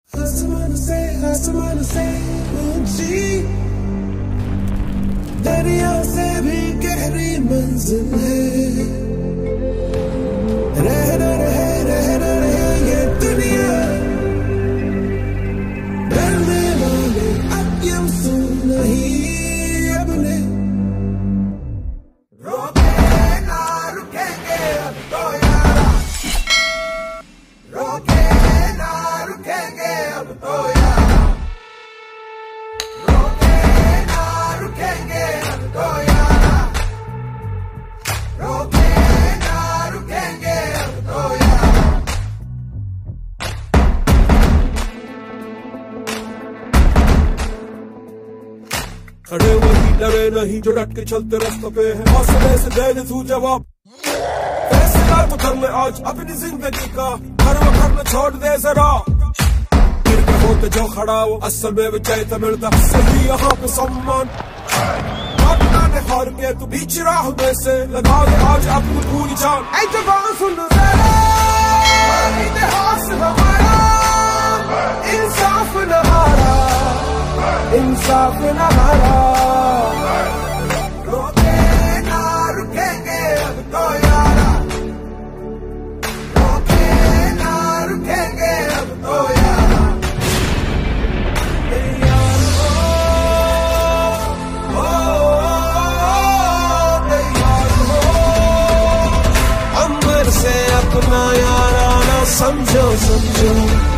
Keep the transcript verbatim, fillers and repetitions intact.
आसमान से आसमान से ऊंची, दरिया से भी गहरी मंजिल है। रहना रहे रहना रहे ये दुनिया, डरने वाले अब यूं सुन नहीं अपने। रोके ना रुकेंगे अब तो यारा, रोके ना रुकेंगे अब तो यारा, रोके ना रुकेंगे अब तो यारा, रोके ना रुकेंगे अब तो यारा। खड़े वही डरे नहीं जो डट के चलते रास्तों पे है, हौसले से दे दे तू जवाब। फैसला तो कर ले आज अपनी जिंदगी का, हर वक्त में छोड़ दे जरा। गिर के होते जो खड़ा वो असल में विजय तो मिलता सही यहाँ पे सम्मान। अपना ने हार के तू बीच राह में से लगा दे आज अपनी पूरी जान। ऐ जवान सुन जरा, इतिहास हमारा, इंसाफ न हारा, इंसाफ न हारा। रोके ना रुकेंगे अब तो यारा, रोके ना रुकेंगे अब तो यारा। ए यार हो, ओ ए यार हो, अंबर से अपना यारा ना समझो समझो।